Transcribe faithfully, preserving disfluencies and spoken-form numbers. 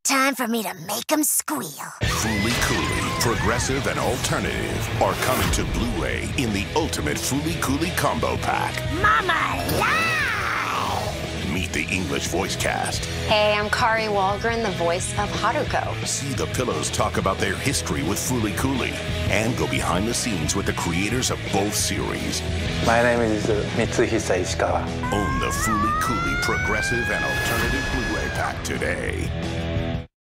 time for me to make them squeal. Fooly Cooley, progressive and alternative, are coming to Blu-ray in the ultimate Fooly Cooley combo pack. Mama live! Meet the English voice cast. Hey, I'm Kari Walgren, the voice of Haruko. See the Pillows talk about their history with Fooly Cooley. And go behind the scenes with the creators of both series. My name is uh, Mitsuhisa Ishikawa. Own the Fooly Cooley progressive and alternative Blu-ray pack today.